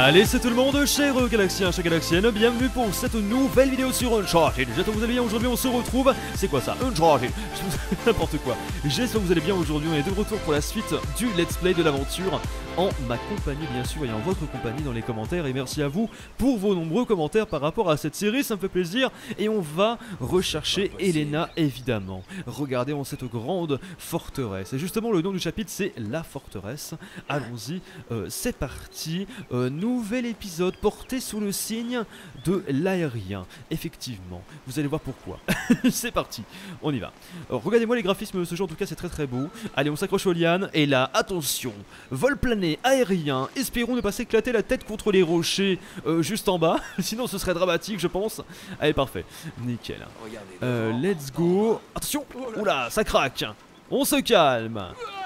Allez, c'est tout le monde, chers Galaxiens, chers Galaxiennes, bienvenue pour cette nouvelle vidéo sur Uncharted. J'espère que vous allez bien, aujourd'hui on se retrouve, c'est quoi ça, Uncharted, n'importe quoi. J'espère que vous allez bien, aujourd'hui on est de retour pour la suite du let's play de l'aventure en ma compagnie bien sûr et en votre compagnie dans les commentaires. Et merci à vous pour vos nombreux commentaires par rapport à cette série, ça me fait plaisir. Et on va rechercher Elena évidemment. Regardez en cette grande forteresse, et justement le nom du chapitre c'est La Forteresse. Allons-y, c'est parti. Nouvel épisode porté sous le signe de l'aérien. Effectivement, vous allez voir pourquoi. C'est parti, on y va. Regardez-moi les graphismes de ce jeu, en tout cas c'est très très beau. Allez, on s'accroche aux lianes, et là, attention, vol plané, aérien, espérons ne pas s'éclater la tête contre les rochers juste en bas, sinon ce serait dramatique je pense. Allez, parfait, nickel. Let's go, attention, oula, ça craque. On se calme.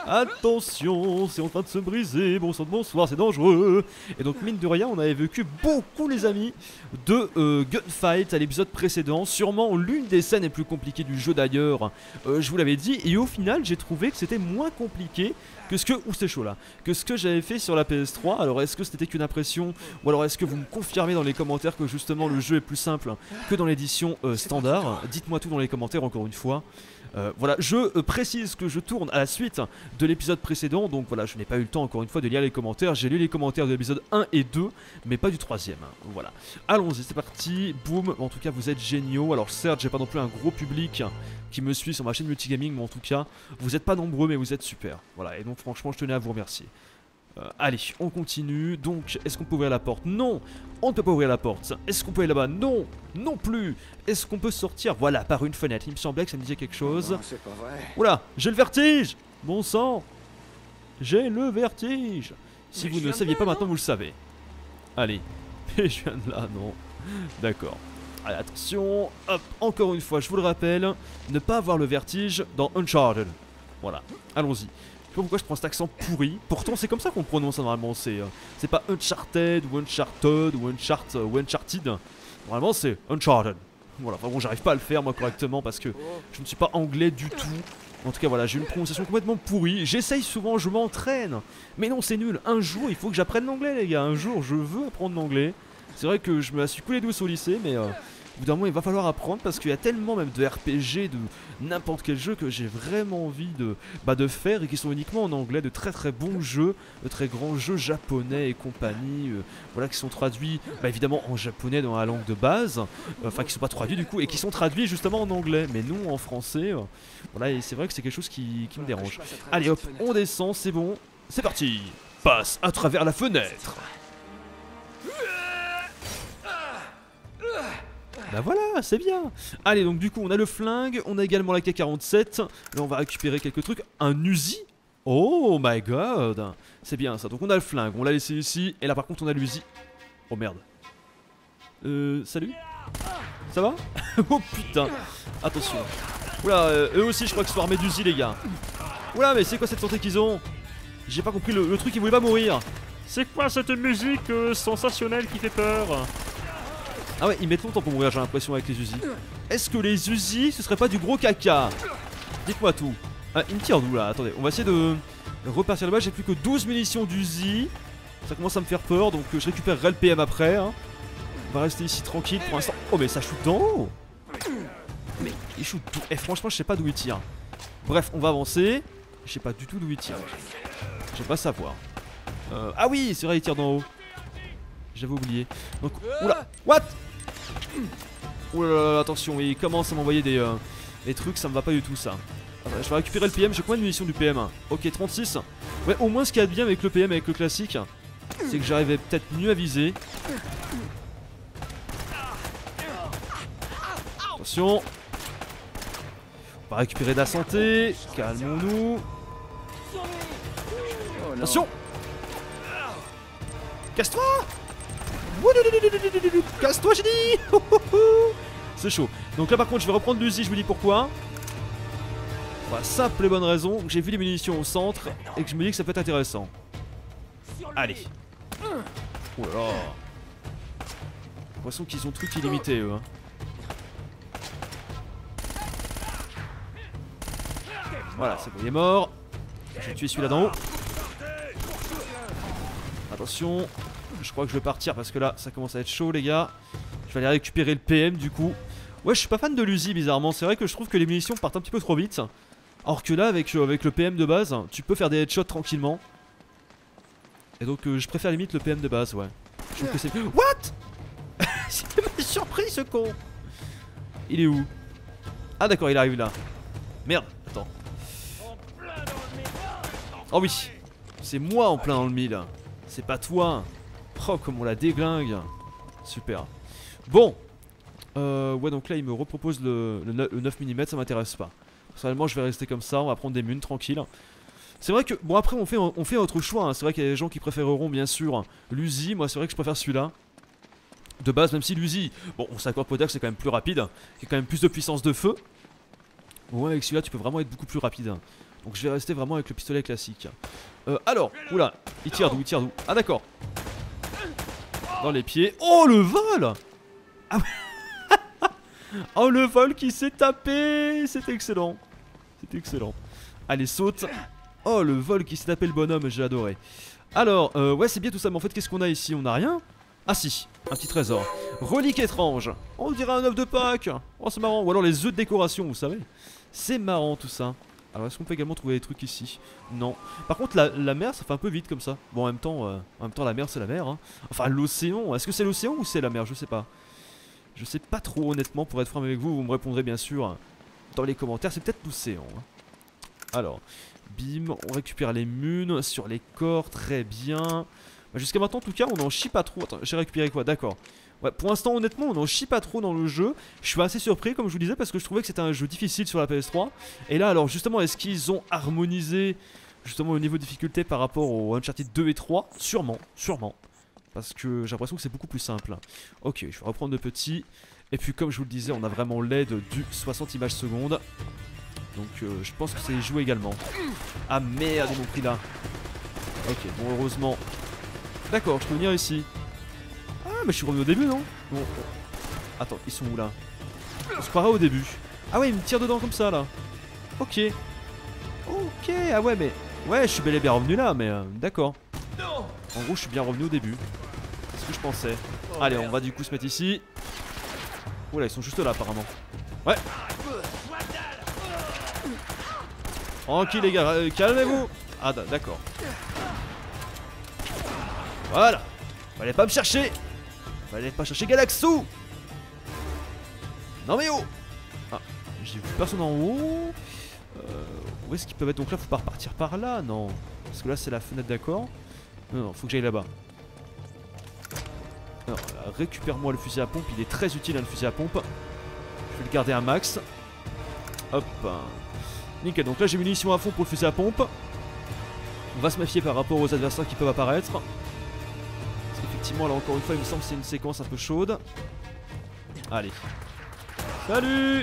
Attention, c'est en train de se briser. Bon sang de bonsoir, c'est dangereux. Et donc mine de rien, on avait vécu beaucoup les amis de gunfight à l'épisode précédent. Sûrement l'une des scènes les plus compliquées du jeu d'ailleurs. Je vous l'avais dit. Et au final, j'ai trouvé que c'était moins compliqué que ce que... Ouh, c'est chaud là. Que ce que j'avais fait sur la PS3. Alors est-ce que c'était qu'une impression, ou alors est-ce que vous me confirmez dans les commentaires que justement le jeu est plus simple que dans l'édition standard? Dites-moi tout dans les commentaires encore une fois. Voilà, je précise que je tourne à la suite de l'épisode précédent, donc voilà, je n'ai pas eu le temps encore une fois de lire les commentaires. J'ai lu les commentaires de l'épisode 1 et 2, mais pas du troisième, voilà. Allons-y, c'est parti, boum, en tout cas vous êtes géniaux. Alors certes, j'ai pas non plus un gros public qui me suit sur ma chaîne Multigaming, mais en tout cas, vous êtes pas nombreux, mais vous êtes super. Voilà, et donc franchement, je tenais à vous remercier. Allez, on continue. Donc, est-ce qu'on peut ouvrir la porte? Non, on ne peut pas ouvrir la porte. Est-ce qu'on peut aller là-bas? Non, non plus. Est-ce qu'on peut sortir? Voilà, par une fenêtre. Il me semblait que ça me disait quelque chose. Non, c'est pas vrai. Oula, j'ai le vertige. Bon sang, j'ai le vertige. Si vous ne le saviez pas, maintenant vous le savez. Allez, et je viens de là, non. D'accord. Allez, attention. Hop, encore une fois, je vous le rappelle, ne pas avoir le vertige dans Uncharted. Voilà, allons-y. Je sais pas pourquoi je prends cet accent pourri. Pourtant c'est comme ça qu'on prononce normalement. C'est pas Uncharted ou Uncharted ou Uncharted. Normalement c'est Uncharted. Voilà, enfin bon, j'arrive pas à le faire moi correctement parce que je ne suis pas anglais du tout. En tout cas voilà, j'ai une prononciation complètement pourrie. J'essaye souvent, je m'entraîne. Mais non, c'est nul. Un jour il faut que j'apprenne l'anglais les gars. Un jour je veux apprendre l'anglais. C'est vrai que je me la suis coulé douce au lycée, mais au bout d'un moment il va falloir apprendre parce qu'il y a tellement même de RPG, de n'importe quel jeu que j'ai vraiment envie de faire et qui sont uniquement en anglais, de très très bons jeux, de très grands jeux japonais et compagnie, voilà, qui sont traduits évidemment en japonais dans la langue de base, enfin qui sont pas traduits du coup et qui sont traduits justement en anglais mais non en français, voilà, et c'est vrai que c'est quelque chose qui me dérange. Allez hop, on descend, c'est bon, c'est parti, passe à travers la fenêtre. Bah voilà, c'est bien. Allez, donc du coup on a le flingue, on a également la K47. Là on va récupérer quelques trucs. Un Uzi. Oh my god. C'est bien ça, donc on a le flingue, on l'a laissé ici. Et là par contre on a l'Uzi. Oh merde. Salut. Ça va? Oh putain. Attention. Oula, eux aussi je crois qu'ils sont armés d'Uzi les gars. Oula, mais c'est quoi cette santé qu'ils ont? J'ai pas compris, le truc il voulait pas mourir. C'est quoi cette musique sensationnelle qui fait peur? Ah ouais, ils mettent longtemps pour mourir, j'ai l'impression, avec les Uzi. Est-ce que les Uzi, ce serait pas du gros caca? Dites-moi tout. Ah, il me tire d'où là? Attendez, on va essayer de repartir là-bas. J'ai plus que 12 munitions d'Uzi. Ça commence à me faire peur, donc je récupérerai le PM après. Hein. On va rester ici tranquille pour l'instant. Oh, mais ça shoot d'en haut. Mais il shoot d'où? Eh, franchement, je sais pas d'où il tire. Bref, on va avancer. Je sais pas du tout d'où il tire. Je vais pas savoir. Ah oui, c'est vrai, il tire d'en haut. J'avais oublié. Donc, oula, what? Oula, attention, il commence à m'envoyer des trucs, ça me va pas du tout ça. Je vais récupérer le PM, j'ai combien de munitions du PM? Ok, 36. Ouais, au moins ce qu'il y a de bien avec le PM, avec le classique, c'est que j'arrivais peut-être mieux à viser. Attention. On va récupérer de la santé. Calmons-nous. Attention. Casse-toi. Casse-toi, j'ai dit. C'est chaud. Donc là par contre je vais reprendre l'Uzi, je vous dis pourquoi. Pour la simple et bonne raison que j'ai vu les munitions au centre et que je me dis que ça peut être intéressant. Allez. Oh là là. J'ai l'impression qu'ils ont truc illimité eux. Voilà, c'est bon, il est mort. Je vais tuer celui-là d'en haut. Attention. Je crois que je vais partir parce que là ça commence à être chaud les gars. Je vais aller récupérer le PM du coup. Ouais je suis pas fan de l'Uzi bizarrement. C'est vrai que je trouve que les munitions partent un petit peu trop vite. Alors que là avec le PM de base tu peux faire des headshots tranquillement. Et donc je préfère limite le PM de base ouais. Je trouve que c'est... What? C'est ma surprise ce con. Il est où? Ah d'accord il arrive là. Merde attends. Oh oui. C'est moi en plein dans le mille. C'est pas toi. Oh comme on la déglingue. Super. Bon. Ouais donc là il me repropose le 9 mm. Ça m'intéresse pas. Personnellement je vais rester comme ça. On va prendre des munes tranquille. C'est vrai que bon après on fait autre choix hein. C'est vrai qu'il y a des gens qui préféreront bien sûr l'Uzi. Moi c'est vrai que je préfère celui-là de base, même si l'Uzi, bon on s'accorde pour dire que c'est quand même plus rapide, qu'il y a quand même plus de puissance de feu. Bon avec celui-là tu peux vraiment être beaucoup plus rapide. Donc je vais rester vraiment avec le pistolet classique. Alors, oula, il tire d'où? Il tire d'où? Ah d'accord. Dans les pieds. Oh le vol. Ah oh le vol qui s'est tapé. C'est excellent. C'est excellent. Allez saute. Oh le vol qui s'est tapé le bonhomme, j'ai adoré. Alors, ouais c'est bien tout ça, mais en fait qu'est-ce qu'on a ici? On a rien? Ah si, un petit trésor. Relique étrange. On dirait un œuf de Pâques. Oh c'est marrant. Ou alors les œufs de décoration, vous savez. C'est marrant tout ça. Alors est-ce qu'on peut également trouver des trucs ici? Non. Par contre la mer ça fait un peu vite comme ça. Bon en même temps la mer c'est la mer hein. Enfin l'océan, est-ce que c'est l'océan ou c'est la mer? Je sais pas. Je sais pas trop honnêtement pour être franc avec vous. Vous me répondrez bien sûr dans les commentaires. C'est peut-être l'océan hein. Alors, bim, on récupère les munes sur les corps, très bien. Jusqu'à maintenant en tout cas on en chie pas trop. Attends, j'ai récupéré quoi? D'accord. Ouais, pour l'instant honnêtement on en chie pas trop dans le jeu. Je suis assez surpris comme je vous disais parce que je trouvais que c'était un jeu difficile sur la PS3. Et là alors justement est-ce qu'ils ont harmonisé justement le niveau de difficulté par rapport au Uncharted 2 et 3? Sûrement, sûrement. Parce que j'ai l'impression que c'est beaucoup plus simple. Ok, je vais reprendre le petit. Et puis comme je vous le disais on a vraiment l'aide du 60 images secondes. Donc je pense que c'est joué également. Ah merde ils m'ont pris là. Ok bon heureusement. D'accord je peux venir ici. Ah mais je suis revenu au début non? Bon. Attends ils sont où là? On se croirait au début. Ah ouais ils me tirent dedans comme ça là. Ok. Ok ah ouais mais... Ouais je suis bel et bien revenu là mais d'accord. En gros je suis bien revenu au début. C'est ce que je pensais. Allez on va du coup se mettre ici. Oh là ils sont juste là apparemment. Ouais. Tranquille les gars, calmez-vous. Ah d'accord. Voilà. Fallait pas me chercher. Fallait pas chercher Galaxou. Non mais oh. Ah, j'ai vu personne en haut. Où est-ce qu'ils peuvent être? Donc là faut pas repartir par là, non. Parce que là c'est la fenêtre d'accord. Non, faut que j'aille là-bas. Alors récupère-moi le fusil à pompe, il est très utile hein, le fusil à pompe. Je vais le garder un max. Hop. Nickel, donc là j'ai munitions à fond pour le fusil à pompe. On va se méfier par rapport aux adversaires qui peuvent apparaître. Parce qu'effectivement là encore une fois il me semble que c'est une séquence un peu chaude. Allez. Salut.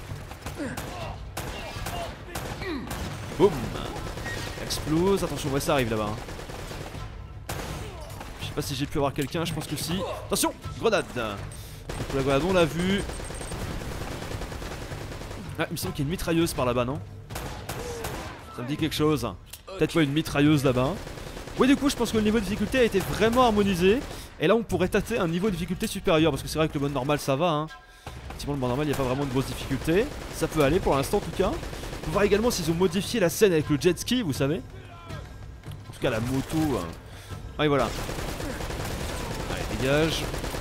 Boum. Explose, attention ouais ça arrive là-bas hein. Je sais pas si j'ai pu avoir quelqu'un, je pense que si. Attention, grenade. Donc la grenade on l'a vu. Ah il me semble qu'il y a une mitrailleuse par là-bas non? Ça me dit quelque chose. Peut-être pas une mitrailleuse là-bas. Oui du coup je pense que le niveau de difficulté a été vraiment harmonisé. Et là on pourrait tâter un niveau de difficulté supérieur. Parce que c'est vrai que le mode normal ça va hein. Effectivement le mode normal il n'y a pas vraiment de grosse difficulté. Ça peut aller pour l'instant en tout cas. On va voir également s'ils ont modifié la scène avec le jet ski vous savez. En tout cas la moto Ah et voilà. Allez dégage.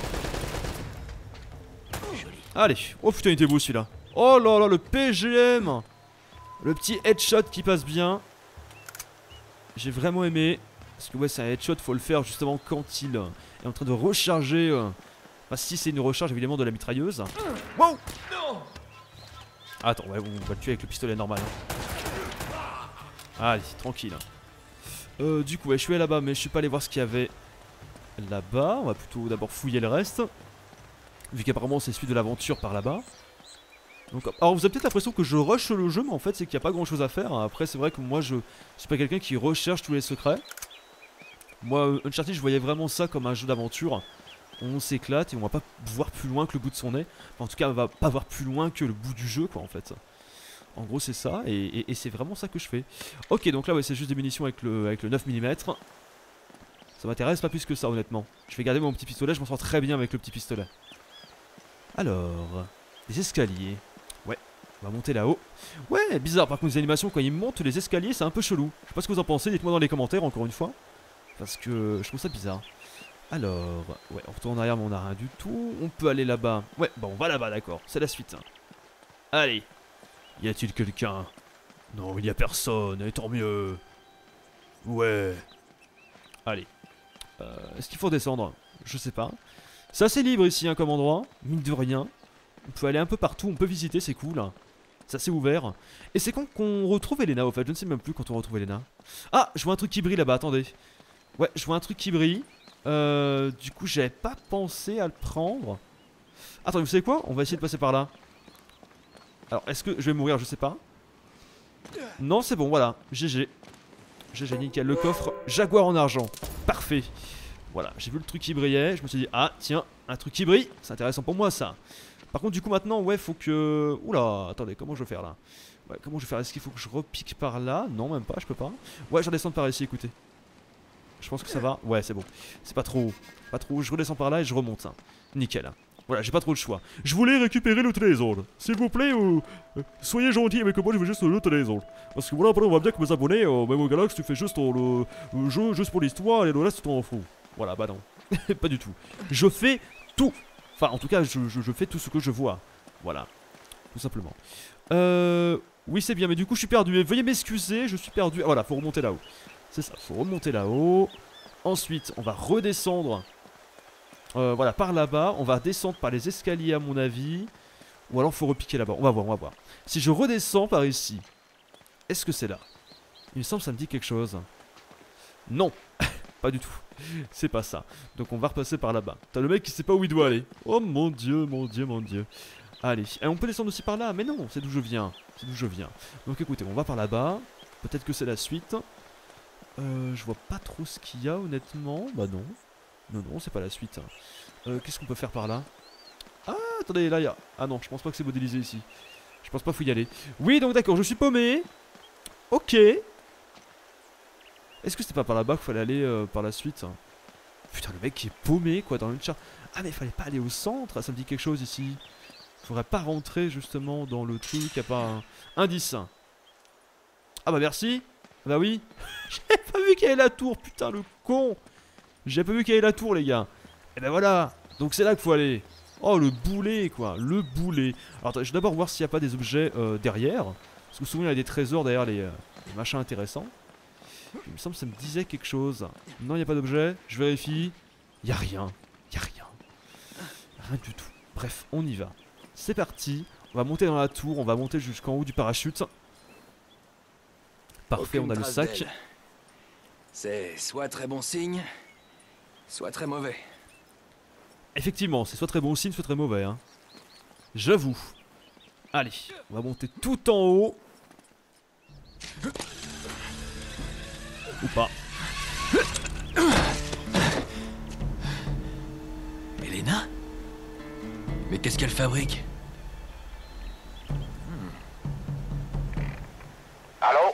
Allez. Oh putain il était beau celui-là. Oh là là le PGM. Le petit headshot qui passe bien. J'ai vraiment aimé. Parce que ouais c'est un headshot, faut le faire justement quand il est en train de recharger. Enfin si c'est une recharge évidemment de la mitrailleuse. Wow. Attends ouais on va le tuer avec le pistolet normal hein. Allez tranquille. Du coup ouais je suis allé là-bas mais je suis pas allé voir ce qu'il y avait là-bas. On va plutôt d'abord fouiller le reste. Vu qu'apparemment c'est celui de l'aventure par là-bas. Donc, alors vous avez peut-être l'impression que je rush le jeu mais en fait c'est qu'il n'y a pas grand chose à faire. Après c'est vrai que moi je suis pas quelqu'un qui recherche tous les secrets. Moi Uncharted je voyais vraiment ça comme un jeu d'aventure. On s'éclate et on va pas voir plus loin que le bout de son nez. Enfin, en tout cas on va pas voir plus loin que le bout du jeu quoi en fait. En gros c'est ça et c'est vraiment ça que je fais. Ok donc là ouais c'est juste des munitions avec le 9 mm. Ça m'intéresse pas plus que ça honnêtement. Je vais garder mon petit pistolet, je m'en sors très bien avec le petit pistolet. Alors, des escaliers. Ouais, on va monter là-haut. Ouais, bizarre par contre les animations quand ils montent les escaliers c'est un peu chelou. Je sais pas ce que vous en pensez, dites-moi dans les commentaires encore une fois. Parce que je trouve ça bizarre. Alors, ouais, on retourne en arrière mais on n'a rien du tout. On peut aller là-bas. Ouais, bon on va là-bas d'accord, c'est la suite. Allez. Y a-t-il quelqu'un? Non, il n'y a personne, et tant mieux. Ouais. Allez. Est-ce qu'il faut descendre? Je sais pas. C'est assez libre ici hein, comme endroit, mine de rien. On peut aller un peu partout, on peut visiter, c'est cool. C'est assez ouvert. Et c'est con qu'on retrouve Elena, au fait, je ne sais même plus quand on retrouve Elena. Ah, je vois un truc qui brille là-bas, attendez. Ouais, je vois un truc qui brille. Du coup, j'avais pas pensé à le prendre. Attends, vous savez quoi? On va essayer de passer par là. Alors, est-ce que je vais mourir? Je sais pas. Non, c'est bon, voilà. GG. GG, nickel. Le coffre Jaguar en argent. Parfait. Voilà, j'ai vu le truc qui brillait. Je me suis dit, ah, tiens, un truc qui brille. C'est intéressant pour moi, ça. Par contre, du coup, maintenant, ouais, faut que... Oula, attendez, comment je vais faire là? Ouais, comment je vais faire? Est-ce qu'il faut que je repique par là? Non, même pas, je peux pas. Ouais, je redescends par ici, écoutez. Je pense que ça va. Ouais, c'est bon. C'est pas trop. Pas trop. Je redescends par là et je remonte. Hein. Nickel. Voilà, j'ai pas trop le choix. Je voulais récupérer le trésor. S'il vous plaît, soyez gentil avec moi, je veux juste le trésor. Parce que voilà, après on va bien que mes abonnés, même au Galax, tu fais juste le jeu juste pour l'histoire et le reste, tu t'en fous. Voilà, bah non. Pas du tout. Je fais tout. Enfin, en tout cas, je fais tout ce que je vois. Voilà. Tout simplement. Oui, c'est bien, mais du coup, je suis perdu. Veuillez m'excuser, je suis perdu. Ah, voilà, faut remonter là-haut. C'est ça, faut remonter là-haut. Ensuite, on va redescendre. Voilà, par là-bas. On va descendre par les escaliers, à mon avis. Ou alors, faut repiquer là-bas. On va voir, on va voir. Si je redescends par ici, est-ce que c'est là? Il me semble que ça me dit quelque chose. Non, pas du tout. C'est pas ça. Donc, on va repasser par là-bas. T'as le mec qui sait pas où il doit aller. Oh mon dieu, mon dieu, mon dieu. Allez, et on peut descendre aussi par là. Mais non, c'est d'où je viens. C'est d'où je viens. Donc, écoutez, on va par là-bas. Peut-être que c'est la suite. Je vois pas trop ce qu'il y a, honnêtement. Bah non. Non, non, c'est pas la suite. Qu'est-ce qu'on peut faire par là? Ah, attendez, là, il y a... Ah non, je pense pas que c'est modélisé ici. Je pense pas qu'il faut y aller. Oui, donc d'accord, je suis paumé. Ok. Est-ce que c'était pas par là-bas qu'il fallait aller par la suite? Putain, le mec qui est paumé, quoi, dans une char... Ah, mais il fallait pas aller au centre, ça me dit quelque chose ici. Faudrait pas rentrer, justement, dans le truc, à pas un... Indice. Ah bah merci. Ah bah oui. J'avais pas vu qu'il y avait la tour, putain, le con. J'ai pas vu qu'il y avait la tour, les gars. Et ben voilà. Donc c'est là qu'il faut aller. Oh, le boulet, quoi. Le boulet. Alors, attends, je vais d'abord voir s'il n'y a pas des objets derrière. Parce que souvent, il y a des trésors derrière les machins intéressants. Il me semble que ça me disait quelque chose. Non, il n'y a pas d'objet. Je vérifie. Il n'y a rien. Il n'y a rien. Rien du tout. Bref, on y va. C'est parti. On va monter dans la tour. On va monter jusqu'en haut du parachute. Parfait, on a le sac. C'est soit très bon signe, soit très mauvais. Effectivement, c'est soit très bon signe, soit très mauvais. Hein. J'avoue. Allez, on va monter tout en haut. Ou pas. Elena? Mais qu'est-ce qu'elle fabrique? Allô?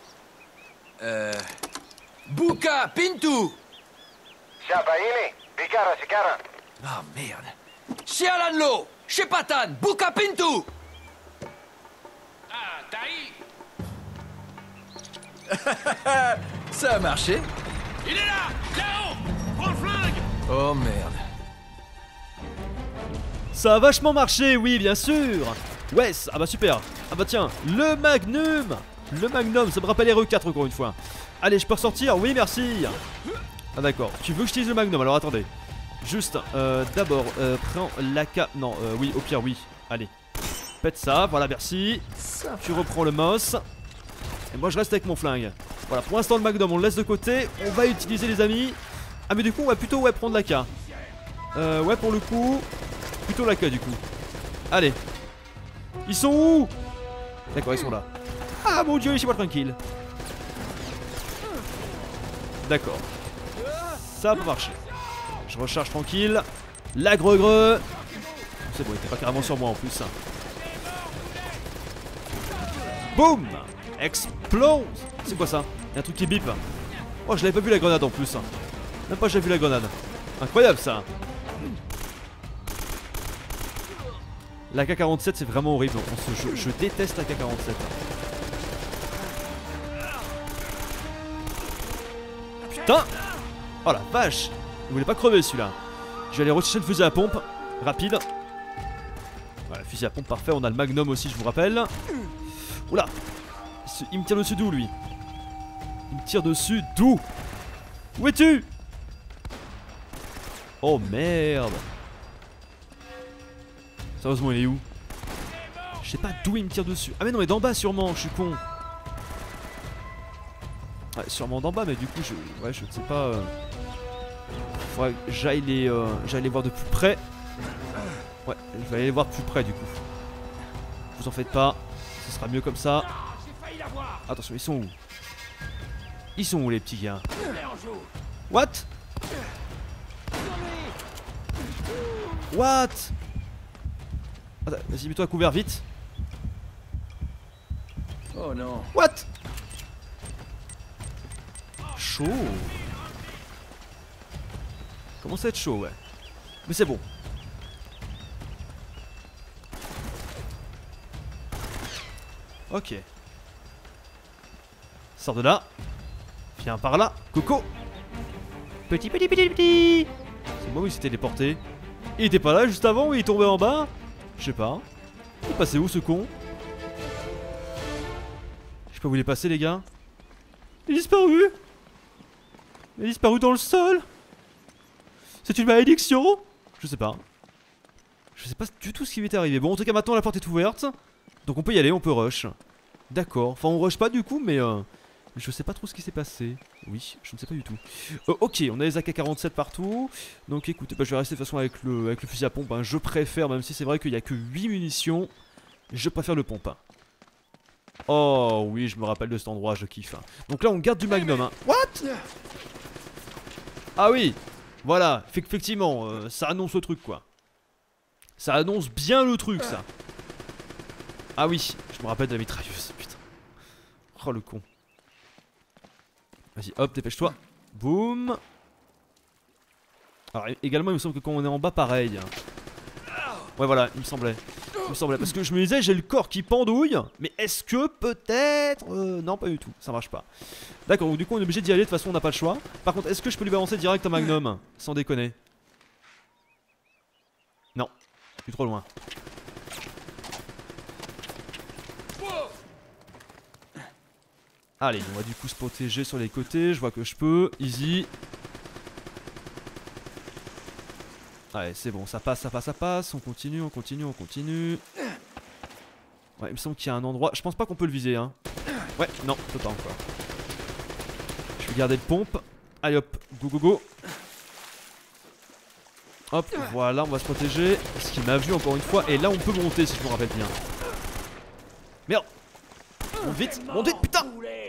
Buka Pintu! Shabaini, Bikara Sikara. Ah merde. Chez Alanlo! Chez Patan! Buka Pintu! Ah, Taï! Ça a marché? Il est là! Là-haut! Prends le flingue! Oh merde. Ça a vachement marché, oui, bien sûr. Ouais, ah bah super. Ah bah tiens, le Magnum. Le Magnum, ça me rappelle RE4 encore une fois. Allez, je peux ressortir? Oui, merci. Ah d'accord, tu veux que j'utilise le Magnum? Alors attendez. Juste, d'abord, prends l'AK. Non, oui, au pire, oui. Allez. Pète ça, voilà, merci. Tu reprends le MOS. Et moi, je reste avec mon flingue. Voilà, pour l'instant, le Magnum, on le laisse de côté. On va utiliser, les amis. Ah, mais du coup, on va plutôt prendre l'AK. Ouais, pour le coup, plutôt l'AK, du coup. Allez. Ils sont où? D'accord, ils sont là. Ah, mon dieu, laissez-moi tranquille. D'accord. Ça va marcher. Je recharge tranquille. La gre-gre. C'est bon, il était pas carrément sur moi en plus. Boum. Explose. C'est quoi ça? Il y a un truc qui bip. Oh, je l'avais pas vu la grenade en plus. Même pas j'ai vu la grenade. Incroyable ça. La K47 c'est vraiment horrible dans ce jeu. Je déteste la K47. Putain. Oh la vache. Il voulait pas crever celui-là. Je vais aller rechercher le fusil à pompe. Rapide. Voilà, fusil à pompe parfait. On a le magnum aussi, je vous rappelle. Oula. Il me tire dessus d'où lui? Il me tire dessus d'où? Où es-tu? Oh merde. Sérieusement il est où? Je sais pas d'où il me tire dessus. Ah mais non mais d'en bas sûrement, je suis con. Ouais, sûrement d'en bas mais du coup je ne sais pas. Faudrait que j'aille les voir de plus près. Ouais, je vais aller les voir de plus près du coup. Vous en faites pas, ce sera mieux comme ça. Attention, ils sont où? Ils sont où les petits gars? What? What? Attends, vas-y, mets-toi à couvert vite. Oh non. What? Chaud. Commence à être chaud, ouais. Mais c'est bon. Ok. Sors de là. Viens par là. Coco. Petit. C'est moi où il s'est téléporté. Il était pas là juste avant ou il est tombé en bas? Je sais pas. Il est passé où ce con? Je sais pas où il est passé les gars. Il est disparu. Il est disparu dans le sol. C'est une malédiction. Je sais pas. Je sais pas du tout ce qui lui est arrivé. Bon en tout cas maintenant la porte est ouverte. Donc on peut y aller, on peut rush. D'accord. Enfin on rush pas du coup mais je sais pas trop ce qui s'est passé. Oui, je ne sais pas du tout. Ok, on a les AK-47 partout. Donc écoutez, bah, je vais rester de toute façon avec le fusil à pompe. Hein. Je préfère, même si c'est vrai qu'il n'y a que 8 munitions, je préfère le pompe. Hein. Oh oui, je me rappelle de cet endroit, je kiffe. Hein. Donc là, on garde du magnum. Hein. What? Ah oui, voilà, effectivement, ça annonce le truc quoi. Ça annonce bien le truc ça. Ah oui, je me rappelle de la mitrailleuse, putain. Oh le con. Vas-y, hop, dépêche-toi. Boum. Alors, également, il me semble que quand on est en bas, pareil. Ouais, voilà, il me semblait. Parce que je me disais, j'ai le corps qui pendouille. Mais est-ce que peut-être. Non, pas du tout, ça marche pas. D'accord, donc du coup, on est obligé d'y aller. De toute façon, on n'a pas le choix. Par contre, est-ce que je peux lui balancer direct un magnum? Sans déconner. Non, je suis trop loin. Allez, on va du coup se protéger sur les côtés, je vois que je peux, easy. Allez, c'est bon, ça passe, on continue. Ouais, il me semble qu'il y a un endroit, je pense pas qu'on peut le viser, hein. Ouais, non, peut pas encore. Je vais garder le pompe. Allez hop, go. Hop, voilà, on va se protéger. Parce qu'il m'a vu encore une fois, et là on peut monter si je me rappelle bien. Merde. Monte vite, putain.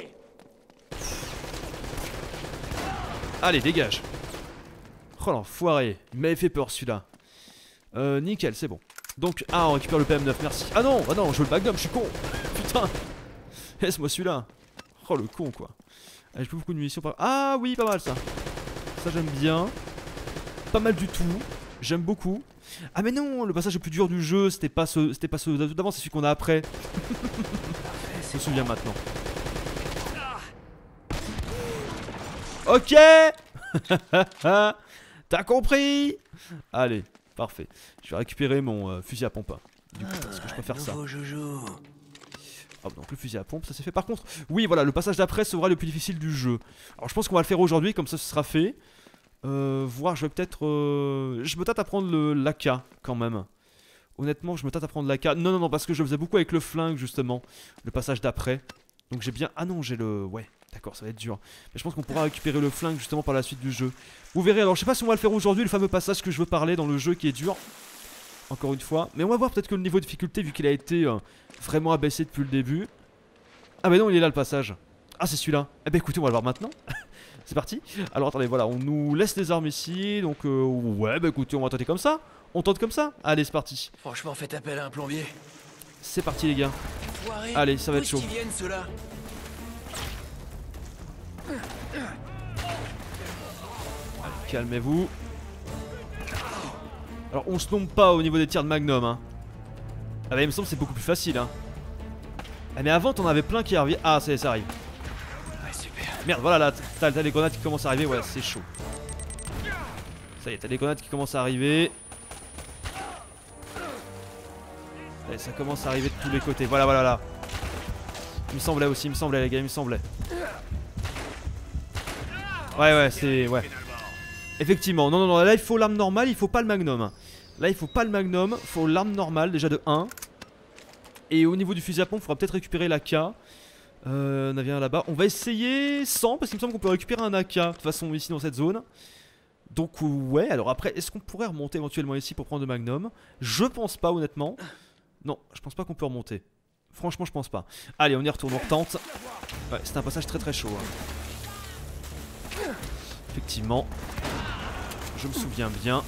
Allez, dégage. Oh l'enfoiré, il m'avait fait peur celui-là. Nickel, c'est bon. Donc, on récupère le PM9, merci. Ah non, je veux le magnum, je suis con. Putain. Laisse-moi celui-là. Oh le con quoi. J'ai plus beaucoup de munitions par... Ah oui, pas mal ça. Ça j'aime bien. Pas mal du tout. J'aime beaucoup. Ah mais non, le passage le plus dur du jeu, c'était pas ce d'avant, c'est celui qu'on a après. Je me souviens maintenant. Ok. T'as compris? Allez, parfait. Je vais récupérer mon fusil à pompe. Du coup, parce que je préfère ça. Hop, donc le fusil à pompe, ça c'est fait. Par contre, oui, voilà, le passage d'après sera le plus difficile du jeu. Alors je pense qu'on va le faire aujourd'hui, comme ça ce sera fait. Voir, je vais peut-être... Je me tâte à prendre l'AK quand même. Honnêtement, je me tâte à prendre l'AK. Non, parce que je le faisais beaucoup avec le flingue justement. Le passage d'après. Donc j'ai bien... Ah non, j'ai le... Ouais, d'accord, ça va être dur. Mais je pense qu'on pourra récupérer le flingue justement par la suite du jeu. Vous verrez, alors je sais pas si on va le faire aujourd'hui, le fameux passage que je veux parler dans le jeu qui est dur. Encore une fois. Mais on va voir peut-être que le niveau de difficulté, vu qu'il a été vraiment abaissé depuis le début. Ah mais non, il est là le passage. Ah c'est celui-là. Eh ben écoutez, on va le voir maintenant. C'est parti. Alors attendez, voilà, on nous laisse les armes ici. Donc ouais, bah écoutez, on va tenter comme ça. On tente comme ça. Allez, c'est parti. Franchement, faites appel à un plombier. C'est parti les gars. Allez, ça va être chaud. Calmez-vous. Alors on se trompe pas au niveau des tirs de Magnum hein. Ah bah il me semble que c'est beaucoup plus facile hein. Ah mais avant t'en avais plein qui arrivaient. Ah ça y est, ça arrive. Ouais, super. Merde voilà là, t'as les grenades qui commencent à arriver, ouais c'est chaud. Ça y est, t'as les grenades qui commencent à arriver. Et ça commence à arriver de tous les côtés, voilà voilà là. Il me semblait aussi, il me semblait les gars, il me semblait. Ouais c'est... ouais. Effectivement, non là il faut l'arme normale, il faut pas le magnum. Là il faut pas le magnum, il faut l'arme normale déjà de 1. Et au niveau du fusil à pompe, il faudra peut-être récupérer l'AK. On avait un là-bas. On va essayer sans, parce qu'il me semble qu'on peut récupérer un AK de toute façon ici dans cette zone. Donc ouais, alors après, est-ce qu'on pourrait remonter éventuellement ici pour prendre le magnum? Je pense pas honnêtement. Non, je pense pas qu'on peut remonter. Franchement, je pense pas. Allez, on y retourne, on retente. Ouais, c'est un passage très chaud. Hein. Effectivement. Je me souviens bien.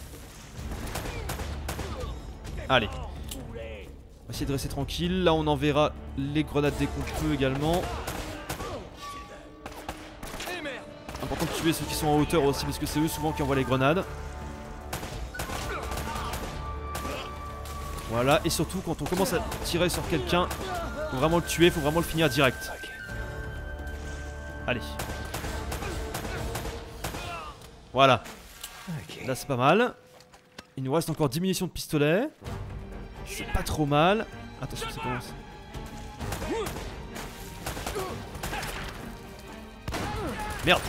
Allez. On va essayer de rester tranquille. Là, on enverra les grenades dès qu'on peut également. Important de tuer ceux qui sont en hauteur aussi, parce que c'est eux souvent qui envoient les grenades. Voilà, et surtout quand on commence à tirer sur quelqu'un, faut vraiment le tuer, faut vraiment le finir direct. Allez. Voilà. Là c'est pas mal. Il nous reste encore 10 munitions de pistolet. C'est pas trop mal. Attention, ça commence. Merde.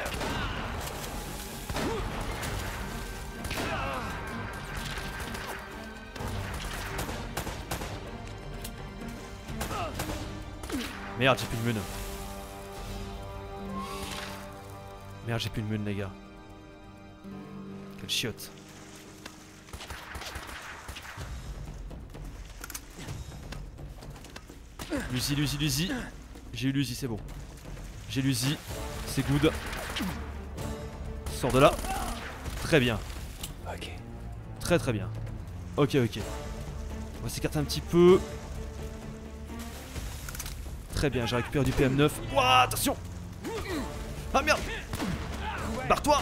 Merde, j'ai plus de mun. Merde, j'ai plus de mun, les gars. Quelle chiotte. L'Uzi. J'ai eu l'Uzi, c'est bon. J'ai l'Uzi, c'est good. Sors de là. Très bien. Ok. Très bien. Ok. On va s'écarter un petit peu. Très bien, j'ai récupéré du PM9. Ouah, attention. Ah merde. Barre-toi.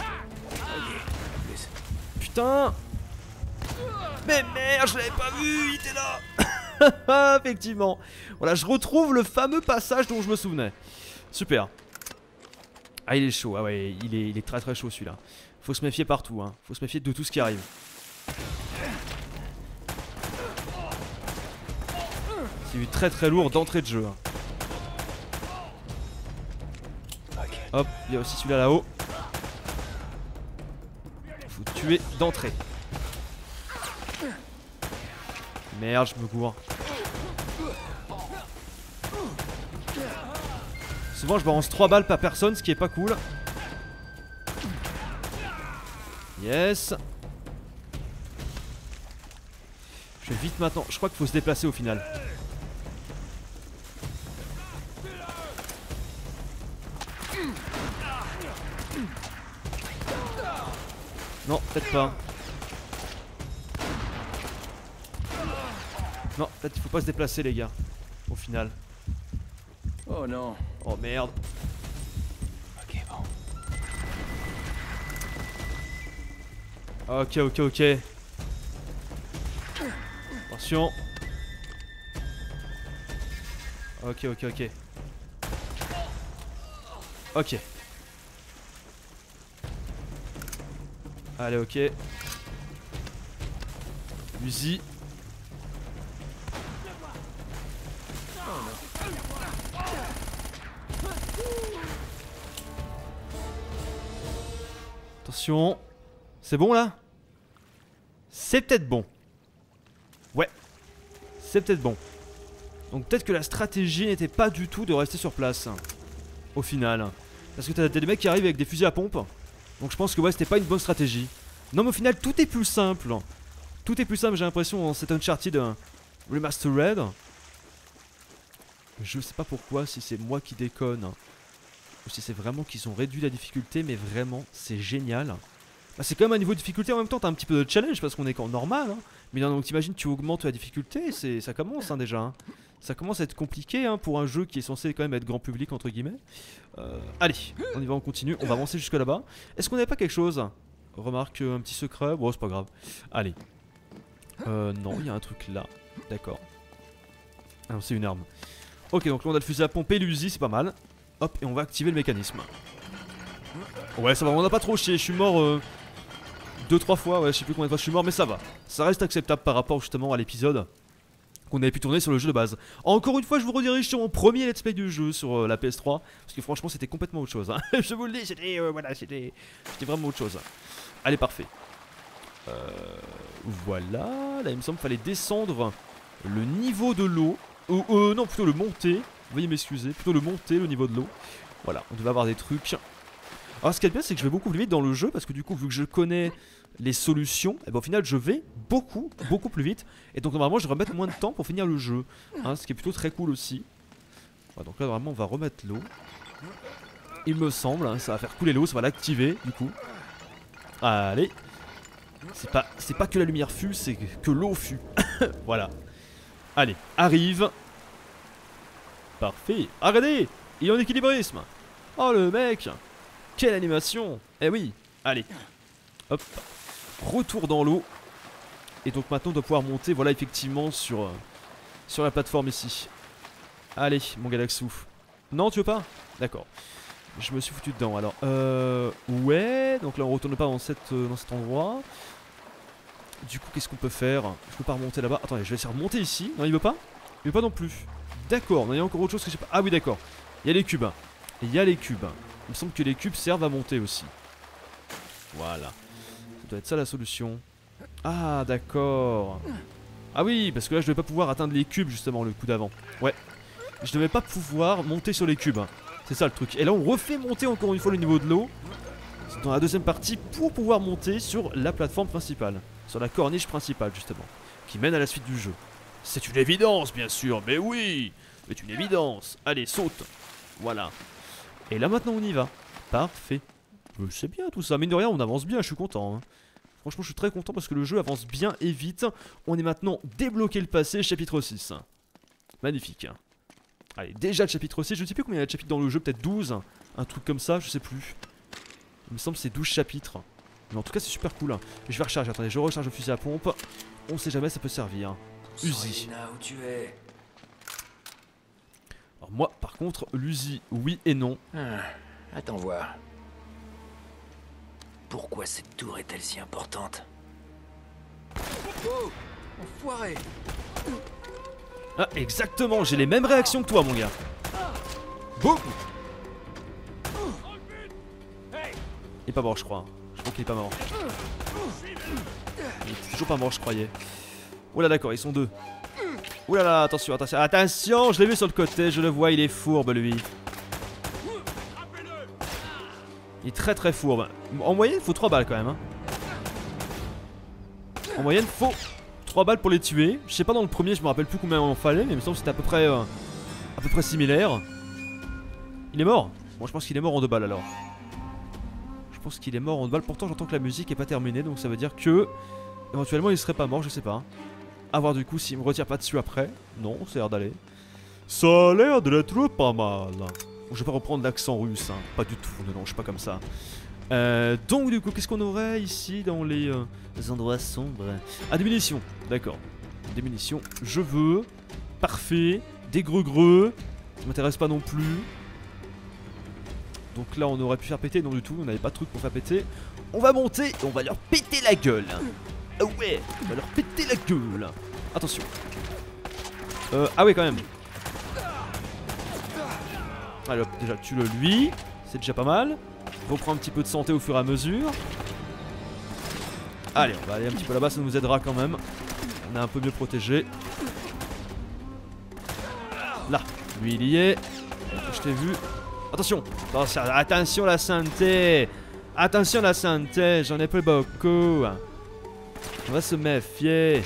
Putain. Mais merde, je l'avais pas vu, il était là. Effectivement. Voilà, je retrouve le fameux passage dont je me souvenais. Super. Ah, il est chaud, ah ouais, il est très chaud celui-là. Faut se méfier partout, hein. Faut se méfier de tout ce qui arrive. C'est du très lourd d'entrée de jeu, hein. Hop, il y a aussi celui-là là-haut. Faut tuer d'entrée. Merde, je me gourre. Souvent je balance 3 balles par personne, ce qui est pas cool. Yes. Je vais vite maintenant. Je crois qu'il faut se déplacer au final. Non, peut-être pas. Non, peut-être qu'il faut pas se déplacer les gars. Au final. Oh non. Oh merde. Ok, bon. Ok. Attention. Ok. Ok. Allez, ok. Uzi. Attention. C'est bon là? C'est peut-être bon. Ouais. C'est peut-être bon. Donc peut-être que la stratégie n'était pas du tout de rester sur place. Au final. Parce que t'as des mecs qui arrivent avec des fusils à pompe. Donc je pense que ouais, c'était pas une bonne stratégie. Non mais au final tout est plus simple. Tout est plus simple, j'ai l'impression, dans cet Uncharted Remastered. Je sais pas pourquoi, si c'est moi qui déconne ou si c'est vraiment qu'ils ont réduit la difficulté, mais vraiment c'est génial. Bah, c'est quand même un niveau de difficulté, en même temps t'as un petit peu de challenge parce qu'on est qu'en normal, hein. Mais non, donc t'imagines, tu augmentes la difficulté, ça commence hein, déjà, hein. Ça commence à être compliqué hein, pour un jeu qui est censé quand même être grand public entre guillemets. Allez, on y va, on continue, on va avancer jusque là-bas. Est-ce qu'on n'avait pas quelque chose? Remarque un petit secret, bon c'est pas grave. Allez. Non, il y a un truc là, d'accord. Ah non, c'est une arme. Ok, donc là on a le fusil à pompe et l'Uzi, c'est pas mal. Hop, et on va activer le mécanisme. Ouais, ça va, on a pas trop chié, je suis mort 2-3 fois, ouais, je sais plus combien de fois je suis mort, mais ça va. Ça reste acceptable par rapport justement à l'épisode qu'on avait pu tourner sur le jeu de base. Encore une fois, je vous redirige sur mon premier let's play du jeu sur la PS3, parce que franchement c'était complètement autre chose. Hein. Je vous le dis, c'était voilà, c'était vraiment autre chose. Allez, parfait. Voilà, là il me semble qu'il fallait descendre le niveau de l'eau. Non, plutôt le monter. Veuillez m'excuser, plutôt le monter, le niveau de l'eau. Voilà, on devait avoir des trucs. Alors ce qui est bien, c'est que je vais beaucoup plus vite dans le jeu, parce que du coup, vu que je connais les solutions, et ben, au final, je vais beaucoup plus vite. Et donc normalement, je vais remettre moins de temps pour finir le jeu. Hein, ce qui est plutôt très cool aussi. Ouais, donc là, normalement, on va remettre l'eau. Il me semble, hein, ça va faire couler l'eau, ça va l'activer, du coup. Allez. C'est pas que la lumière fut, c'est que l'eau fut. Voilà. Allez, arrive. Parfait. Ah, regardez, il est en équilibrisme. Oh le mec. Quelle animation. Eh oui. Allez. Hop. Retour dans l'eau. Et donc maintenant on doit pouvoir monter, voilà, effectivement sur la plateforme ici. Allez, mon Galaxou. Non, tu veux pas? D'accord. Je me suis foutu dedans alors. Ouais, donc là on retourne pas dans cet endroit. Du coup, qu'est-ce qu'on peut faire? Je peux pas remonter là-bas. Attendez, je vais essayer de remonter ici. Non, il veut pas? Il veut pas non plus. D'accord, il y a encore autre chose que j'ai pas. Ah oui, d'accord. Il y a les cubes. Il y a les cubes. Il me semble que les cubes servent à monter aussi. Voilà. Ça doit être ça la solution. Ah, d'accord. Ah oui, parce que là, je devais pas pouvoir atteindre les cubes justement le coup d'avant. Ouais. Je devais pas pouvoir monter sur les cubes. C'est ça le truc. Et là, on refait monter encore une fois le niveau de l'eau. Dans la deuxième partie pour pouvoir monter sur la plateforme principale. Sur la corniche principale justement. Qui mène à la suite du jeu. C'est une évidence bien sûr, mais oui. C'est une évidence. Allez, saute. Voilà. Et là maintenant on y va. Parfait. C'est bien tout ça. Mine de rien on avance bien, je suis content. Hein. Franchement je suis très content parce que le jeu avance bien et vite. On est maintenant débloqué le passé, chapitre 6. Magnifique. Allez, déjà le chapitre 6. Je ne sais plus combien il y a de chapitres dans le jeu, peut-être 12. Un truc comme ça, je sais plus. Il me semble que c'est 12 chapitres. Mais en tout cas c'est super cool. Je vais recharger, attendez, je recharge le fusil à pompe. On sait jamais, ça peut servir. Uzi. Où tu es? Alors moi par contre, l'Uzi, oui et non. Attends voir. Pourquoi cette tour est-elle si importante? Oh, enfoiré. Ah exactement, j'ai les mêmes réactions que toi mon gars. Boum. Il est pas mort je crois. Je crois qu'il est pas mort. Il est toujours pas mort je croyais. Oula d'accord, ils sont deux. Oulala, attention, attention, attention, je l'ai vu sur le côté, je le vois, il est fourbe lui. Il est très fourbe. En moyenne, il faut 3 balles quand même. Hein. En moyenne, faut 3 balles pour les tuer. Je sais pas dans le premier, je me rappelle plus combien il en fallait, mais il me semble que c'était à peu près similaire. Il est mort? Bon, je pense qu'il est mort en 2 balles alors. Je pense qu'il est mort en 2 balles. Pourtant, j'entends que la musique est pas terminée, donc ça veut dire que éventuellement il serait pas mort, je sais pas. A voir du coup s'il me retire pas dessus après. Non, ça a l'air d'aller. Ça a l'air d'être pas mal. Je vais pas reprendre l'accent russe, hein. Pas du tout, non, je suis pas comme ça. Donc du coup, qu'est-ce qu'on aurait ici dans les endroits sombres? Ah, des munitions, d'accord. Des munitions, je veux. Parfait. Des greux-greux. Ça m'intéresse pas non plus. Donc là, on aurait pu faire péter, non du tout, on n'avait pas de truc pour faire péter. On va monter et on va leur péter la gueule. Ah ouais, on va leur péter la gueule. Attention. Ah ouais quand même. Allez hop, déjà tue-le lui. C'est déjà pas mal. On reprend un petit peu de santé au fur et à mesure. Allez, on va aller un petit peu là-bas, ça nous aidera quand même. On est un peu mieux protégé. Là, lui il y est. Je t'ai vu. Attention, attention la santé. Attention la santé, j'en ai plus beaucoup. On va se méfier.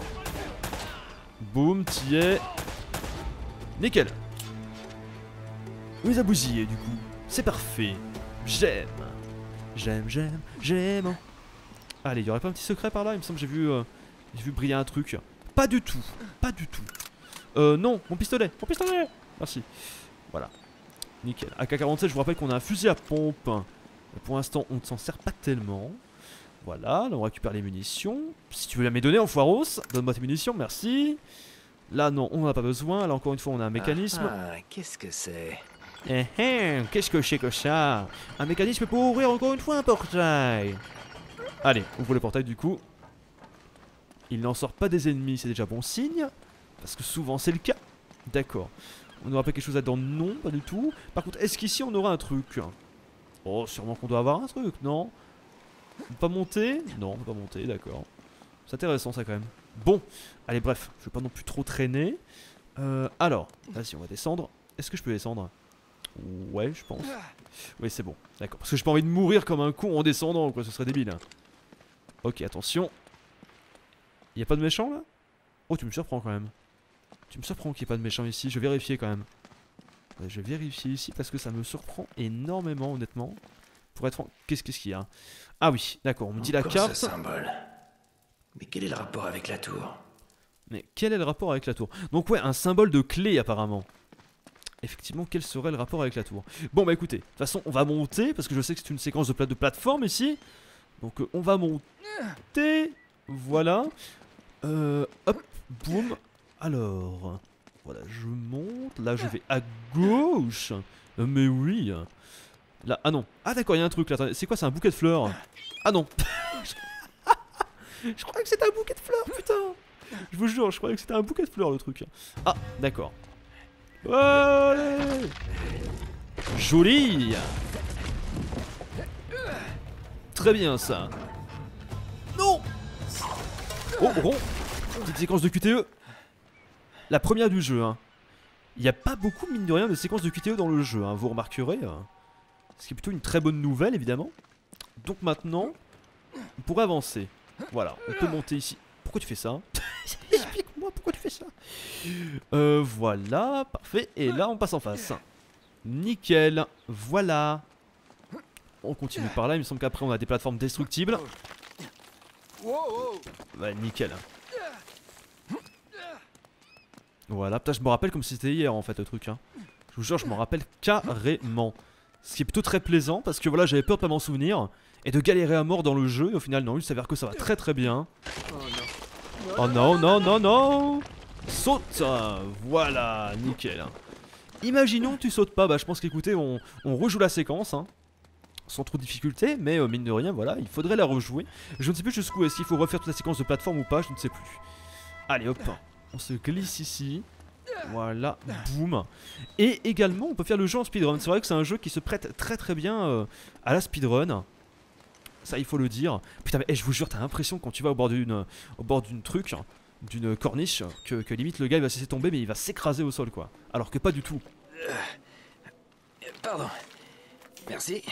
Boum, t'y es. Nickel. Oui, ça bousillé du coup. C'est parfait. J'aime. J'aime. Allez, il y aurait pas un petit secret par là? Il me semble que j'ai vu briller un truc. Pas du tout. Pas du tout. Non, mon pistolet. Merci. Voilà. Nickel. AK-47, je vous rappelle qu'on a un fusil à pompe. Pour l'instant, on ne s'en sert pas tellement. Voilà, là on récupère les munitions. Si tu veux la me donner, enfoiros, donne-moi tes munitions, merci. Là, non, on n'en a pas besoin. Là, encore une fois, on a un mécanisme. Ah, qu'est-ce que c'est? Qu'est-ce que c'est que ça? Un mécanisme pour ouvrir encore une fois un portail. Allez, ouvre le portail du coup. Il n'en sort pas des ennemis, c'est déjà bon signe. Parce que souvent c'est le cas. D'accord. On n'aura pas quelque chose là-dedans? Non, pas du tout. Par contre, est-ce qu'ici on aura un truc? Oh, sûrement qu'on doit avoir un truc, non? On peut pas monter? Non, on peut pas monter, d'accord. C'est intéressant ça quand même. Bon, allez bref, je vais pas non plus trop traîner. Alors, vas-y, on va descendre. Est-ce que je peux descendre? Ouais, je pense. Oui, c'est bon, d'accord. Parce que j'ai pas envie de mourir comme un con en descendant, quoi, ce serait débile. Ok, attention. Y'a pas de méchant là? Oh, tu me surprends quand même. Tu me surprends qu'il n'y ait pas de méchant ici, je vais vérifier quand même. Ouais, je vais vérifier ici parce que ça me surprend énormément, honnêtement. Pour être Qu'est-ce qu'il y a? Ah oui, d'accord, on me dit la Encore carte. ce symbole. Mais quel est le rapport avec la tour? Mais quel est le rapport avec la tour? Donc ouais, un symbole de clé apparemment. Effectivement, quel serait le rapport avec la tour? Bon bah écoutez, de toute façon on va monter, parce que je sais que c'est une séquence de plateforme ici. Donc on va monter. Voilà. Hop, boum. Alors, voilà, je monte. Là je vais à gauche. Mais oui. Là, ah non. Ah d'accord, il y a un truc là. Attendez, c'est quoi? C'est un bouquet de fleurs? Ah non. Je croyais que c'était un bouquet de fleurs, putain. Je vous jure, je croyais que c'était un bouquet de fleurs le truc. Ah, d'accord. Ouais. Joli. Très bien ça. Non. Oh, rond. Petite séquence de QTE. La première du jeu, hein. Il n'y a pas beaucoup, mine de rien, de séquences de QTE dans le jeu, hein, vous remarquerez. Ce qui est plutôt une très bonne nouvelle, évidemment. Donc maintenant, on pourrait avancer. Voilà, on peut monter ici. Pourquoi tu fais ça? Explique-moi pourquoi tu fais ça. Voilà, parfait. Et là, on passe en face. Nickel, voilà. On continue par là, il me semble qu'après on a des plateformes destructibles. Ouais, nickel. Voilà, putain, je me rappelle comme si c'était hier en fait le truc. Hein. Je vous jure, je m'en rappelle carrément. Ce qui est plutôt très plaisant parce que voilà, j'avais peur de pas m'en souvenir et de galérer à mort dans le jeu. Et au final, non, il s'avère que ça va très très bien. Oh non, non, non, non. Saute. Voilà, nickel. Imaginons que tu sautes pas, bah je pense qu'écoutez, on rejoue la séquence. Hein. Sans trop de difficulté, mais mine de rien, voilà, il faudrait la rejouer. Je ne sais plus jusqu'où est-ce qu'il faut refaire toute la séquence de plateforme ou pas, je ne sais plus. Allez hop, on se glisse ici. Voilà, boum. Et également, on peut faire le jeu en speedrun. C'est vrai que c'est un jeu qui se prête très très bien à la speedrun. Ça, il faut le dire. Putain, mais je vous jure, t'as l'impression quand tu vas au bord d'une truc, d'une corniche, que limite le gars il va se laisser tomber, mais il va s'écraser au sol, quoi. Alors que pas du tout. Pardon. Merci.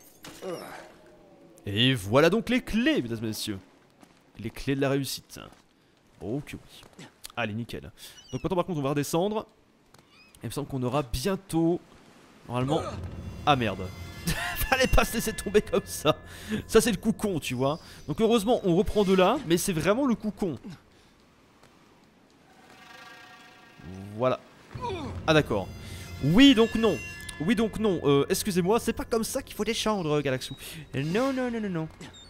Et voilà donc les clés, mesdames et messieurs. Les clés de la réussite. Ok, oui. Allez, nickel. Donc maintenant, par contre, on va redescendre. Il me semble qu'on aura bientôt... Normalement... Ah merde. Fallait pas se laisser tomber comme ça. Ça, c'est le coup con, tu vois. Donc heureusement, on reprend de là, mais c'est vraiment le coup con. Voilà. Ah d'accord. Oui, donc non. Oui donc non, excusez-moi, c'est pas comme ça qu'il faut descendre, Galaxou. Non, non, non, non,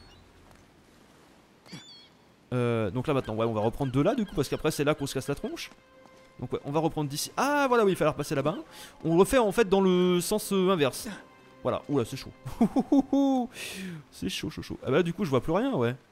non. Donc là maintenant, ouais, on va reprendre de là du coup, parce qu'après c'est là qu'on se casse la tronche. Donc ouais, on va reprendre d'ici. Ah voilà, oui, il fallait repasser là-bas. On le refait en fait dans le sens inverse. Voilà, oula, c'est chaud. C'est chaud, chaud, chaud. Ah bah là, du coup, je vois plus rien, ouais.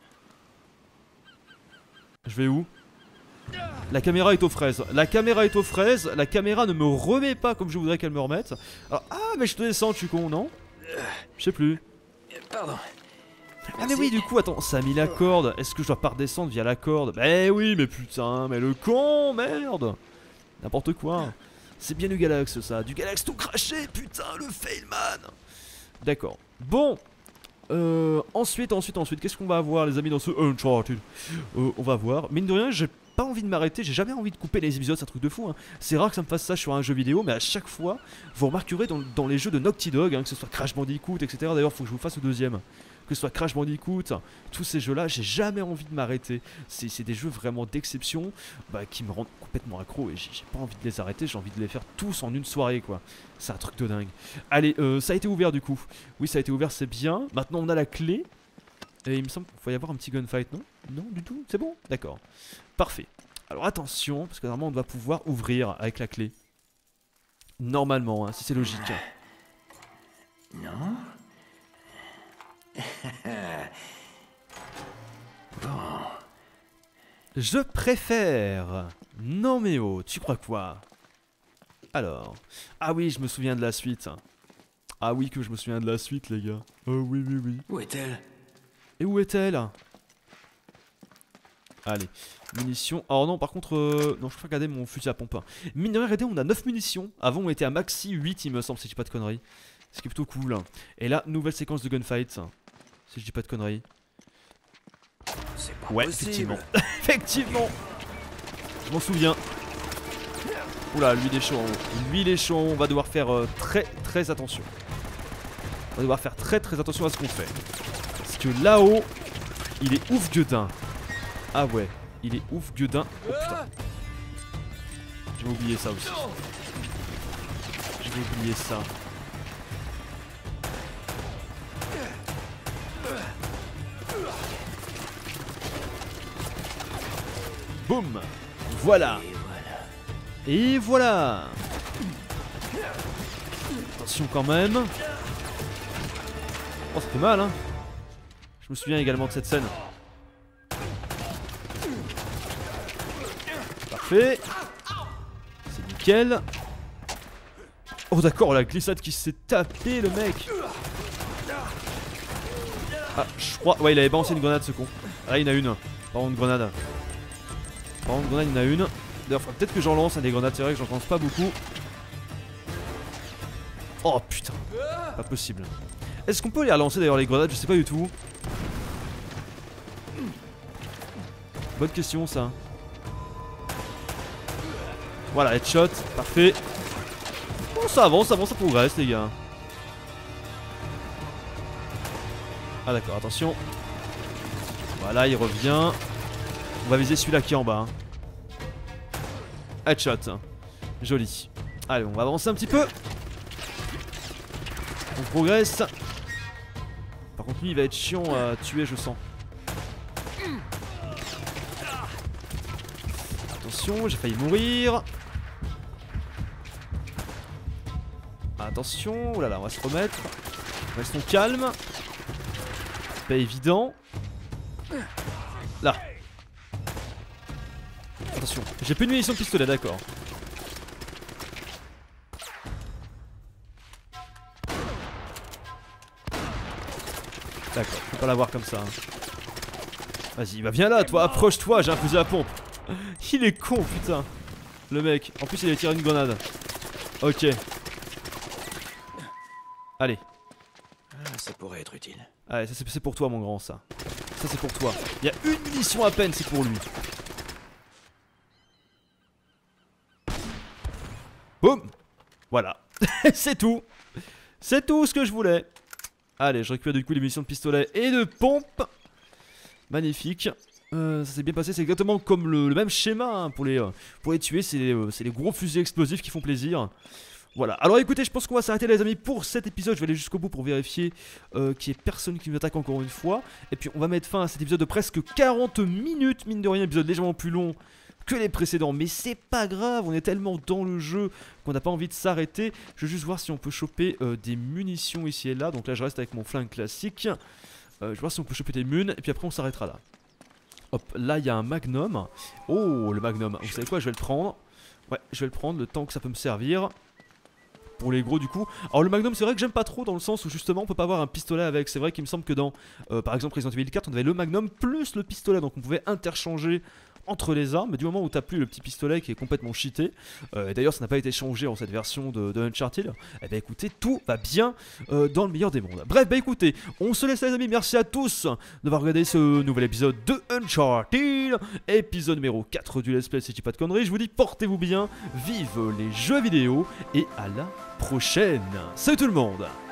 Je vais où? La caméra est aux fraises. La caméra est aux fraises. La caméra ne me remet pas comme je voudrais qu'elle me remette. Alors, ah, mais je te descends, tu con, non? Je sais plus. Pardon. Ah, mais oui, du coup, attends, ça a mis la corde. Est-ce que je dois pas redescendre via la corde? Bah oui, mais putain, mais le con, merde. N'importe quoi. C'est bien du Galax, ça. Du Galax tout craché, putain, le failman. D'accord. Bon. Ensuite, qu'est-ce qu'on va avoir, les amis, dans ce Uncharted? On va voir. Mine de rien, j'ai pas envie de m'arrêter, j'ai jamais envie de couper les épisodes, c'est un truc de fou. Hein. C'est rare que ça me fasse ça sur un jeu vidéo, mais à chaque fois, vous remarquerez dans les jeux de Naughty Dog, hein, que ce soit Crash Bandicoot, etc. D'ailleurs, faut que je vous fasse le deuxième. que ce soit Crash Bandicoot, tous ces jeux-là, j'ai jamais envie de m'arrêter. C'est des jeux vraiment d'exception qui me rendent complètement accro et j'ai pas envie de les arrêter, j'ai envie de les faire tous en une soirée quoi. C'est un truc de dingue. Allez, ça a été ouvert du coup. Oui, ça a été ouvert, c'est bien. Maintenant on a la clé. Et il me semble qu'il faut y avoir un petit gunfight, non? Non, du tout? C'est bon? D'accord. Parfait. Alors attention, parce que normalement on doit pouvoir ouvrir avec la clé. Normalement, hein, si c'est logique. Non. Bon. Je préfère. Non mais oh, tu crois quoi? Alors. Ah oui, je me souviens de la suite. Ah oui que je me souviens de la suite les gars. Oh oui, oui, oui. Où est-elle? Et où est-elle? Allez, munitions. Alors non, par contre, non, je préfère regarder mon fusil à pompe. Mine de rien, regardez, on a 9 munitions. Avant, on était à maxi 8, il me semble, si je dis pas de conneries. Ce qui est plutôt cool. Et là, nouvelle séquence de gunfight. Si je dis pas de conneries. C'est pas Ouais, possible. effectivement. Effectivement. Je m'en souviens. Oula, lui il est chaud en haut. Lui il est chaud en haut. On va devoir faire très attention. On va devoir faire très attention à ce qu'on fait. Parce que là-haut, il est ouf gueudin. Ah ouais, il est ouf gueudin. Oh putain. Je vais oublier ça aussi. Je vais oublier ça. Boum. Voilà. Et voilà. Attention quand même. Oh, ça fait mal hein. Je me souviens également de cette scène. Parfait. C'est nickel. Oh d'accord, la glissade qui s'est tapé le mec. Ah, je crois... Ouais, il avait balancé une grenade ce con. Ah, il y en a une. Par contre, grenade. Par contre, grenade, il y en a une. D'ailleurs, peut-être que j'en lance des grenades, c'est vrai que j'en lance pas beaucoup. Oh putain. Pas possible. Est-ce qu'on peut les relancer d'ailleurs les grenades? Je sais pas du tout. Bonne question ça. Voilà, headshot, parfait. Oh, ça avance, ça progresse les gars. Ah d'accord, attention. Voilà, il revient. On va viser celui-là qui est en bas. Headshot. Joli. Allez, on va avancer un petit peu. On progresse. Par contre, lui, il va être chiant à tuer, je sens. Attention, j'ai failli mourir. Attention, oh là là, on va se remettre. Restons calmes. Pas évident. Là. Attention, j'ai plus de munitions de pistolet, d'accord. D'accord, faut pas l'avoir comme ça. Vas-y, bah viens là, toi, approche-toi, j'ai un fusil à pompe. Il est con, putain. Le mec, en plus il a tiré une grenade. Ok. Allez. Ah, ça pourrait être utile. Allez, ça c'est pour toi mon grand ça. Ça c'est pour toi. Il y a une munition à peine, c'est pour lui. Boum. Voilà. C'est tout. C'est tout ce que je voulais. Allez, je récupère du coup les munitions de pistolet et de pompe. Magnifique. Ça s'est bien passé, c'est exactement comme le même schéma hein, pour les tuer, c'est les gros fusils explosifs qui font plaisir. Voilà, alors écoutez, je pense qu'on va s'arrêter les amis pour cet épisode. Je vais aller jusqu'au bout pour vérifier qu'il n'y ait personne qui nous attaque encore une fois. Et puis on va mettre fin à cet épisode de presque 40 minutes, mine de rien, épisode légèrement plus long que les précédents. Mais c'est pas grave, on est tellement dans le jeu qu'on n'a pas envie de s'arrêter. Je vais juste voir si on peut choper des munitions ici et là. Donc là je reste avec mon flingue classique. Je vais voir si on peut choper des munes et puis après on s'arrêtera là. Hop, là il y a un magnum. Oh, le magnum, vous savez quoi, je vais le prendre. Ouais, je vais le prendre le temps que ça peut me servir. Pour les gros du coup. Alors le magnum c'est vrai que j'aime pas trop dans le sens où justement on peut pas avoir un pistolet avec. C'est vrai qu'il me semble que dans par exemple Resident Evil 4 on avait le magnum plus le pistolet. Donc on pouvait interchanger entre les armes. Mais du moment où t'as plus le petit pistolet qui est complètement cheaté, et d'ailleurs ça n'a pas été changé en cette version de Uncharted, et bah écoutez, tout va bien dans le meilleur des mondes. Bref, bah écoutez, on se laisse les amis, merci à tous d'avoir regardé ce nouvel épisode de Uncharted, épisode numéro 4 du Let's Play, si je dis pas de conneries. Je vous dis portez-vous bien, vive les jeux vidéo et à la prochaine. Salut tout le monde.